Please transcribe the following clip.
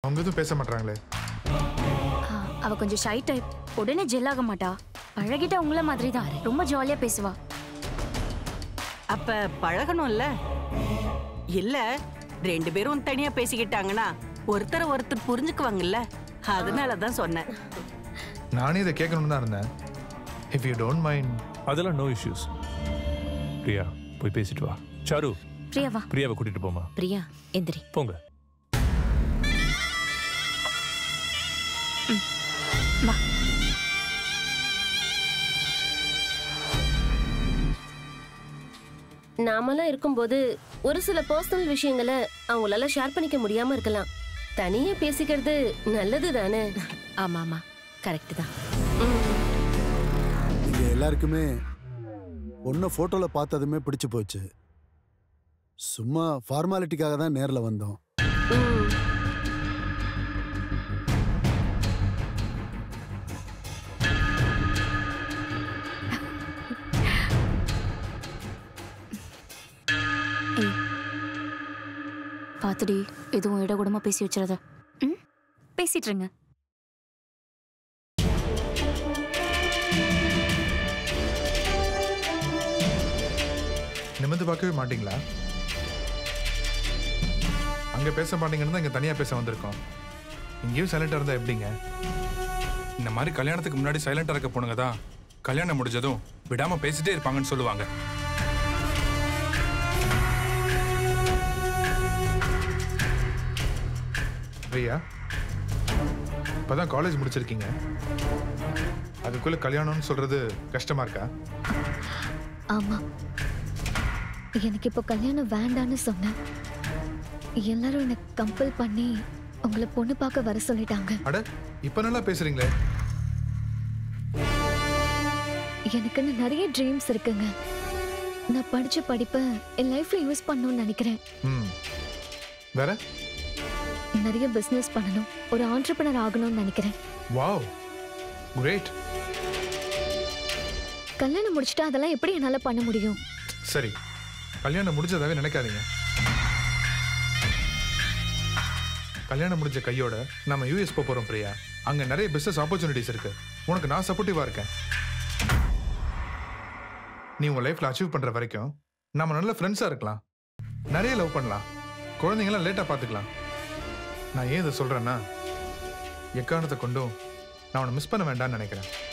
அவங்க எதுவும் பேச மாட்டாங்களே. அவ கொஞ்சம் ஷை டைப். உடனே ஜெல் ஆக மாட்டா. பழகிட்ட உங்கள மாதிரி தான். ரொம்ப ஜாலியா பேசுவா. அப்ப பழகணும்ல. இல்ல ரெண்டு பேரும் தனியா பேசிக்கிட்டாங்கன்னா ஒருத்தர் புரிஞ்சுக்குவாங்கல்ல. அதனால தான் சொன்னேன். நானே இதை கேட்கணும்னு தான் இருந்தேன். If you don't mind. அதெல்லாம் நோ இஷ்யூஸ். பிரியா போய் பேசிட்டு வா. சாரு பிரியாவை கூட்டிட்டு போமா. பிரியா எந்திரி போங்க. வா. நாமெல்லாம் இருக்கும்போது ஒரு சில பர்சனல் விஷயங்களை அவங்களால ஷேர் பண்ணிக்க முடியாம இருக்கலாம். தனியா பேசிக்கிறது நல்லது தானே? ஆமா ஆமா கரெக்ட் தான். இங்க எல்லாருக்குமே பொண்ணை போட்டோல பார்த்ததுமே பிடிச்சு போச்சு. சும்மா ஃபார்மாலிட்டிக்காக தான் நேரில் வந்தோம். பாத்துடி எதுவும் இடகுடமா பேசி வச்சிருத. பேசிட்டு இருங்க. நிமிர்ந்து பார்க்கவே மாட்டீங்களா? அங்க பேச மாட்டீங்கன்னு தான் இங்க தனியா பேச வந்திருக்கோம். இங்கேயும் சைலண்டா இருந்தா எப்படிங்க? இந்த மாதிரி கல்யாணத்துக்கு முன்னாடி சைலண்டா இருக்க பொண்ணுங்க தான் கல்யாணம் முடிஞ்சதும் விடாம பேசிட்டே இருப்பாங்கன்னு சொல்லுவாங்க. பிரியா இப்பதான் காலேஜ் முடிச்சிருக்கீங்க. அதுக்குள்ள கல்யாணம்னு சொல்றது கஷ்டமா இருக்கா? ஆமா, எனக்கு இப்போ கல்யாணம் வேண்டான்னு சொன்னேன். எல்லாரும் எனக்கு கம்பல் பண்ணி உங்களை பொண்ணு பார்க்க வர சொல்லிட்டாங்க. அட இப்ப நல்லா பேசுறீங்களே. எனக்குன்னு நிறைய ட்ரீம்ஸ் இருக்குங்க. நான் படிச்ச படிப்பை என் லைஃப்ல யூஸ் பண்ணணும்னு நினைக்கிறேன். வேற நிறைய பிசினஸ் பண்ணணும், ஒரு ஆண்டர்பிரனர் ஆகணும்னு நினைக்கிறேன். Wow great. கல்யாணம் முடிச்சிட்டா அதெல்லாம் எப்படி என்னால பண்ண முடியும்? சரி, கல்யாணம் முடிஞ்சதாவே நினைக்காதீங்க. கல்யாணம் முடிஞ்ச கையோட நம்ம யூஎஸ் போறோம் பிரியா. அங்க நிறைய பிசினஸ் ஆப்பர்ச்சுனிட்டிஸ் இருக்கு. உனக்கு நான் சப்போர்ட்டிவா இருக்கேன். நீ உங்க லைஃப்ல அச்சீவ் பண்ற வரைக்கும் நம்ம நல்ல ஃப்ரெண்ட்ஸா இருக்கலாம், நிறைய லவ் பண்ணலாம், குழந்தைங்களாம் லேட்டா பாத்துக்கலாம். நான் ஏன் இதை சொல்றேன்னா, எக்காரணத்தை கொண்டும் நான் உன்னை மிஸ் பண்ண வேண்டாம்னு நினைக்கிறேன்.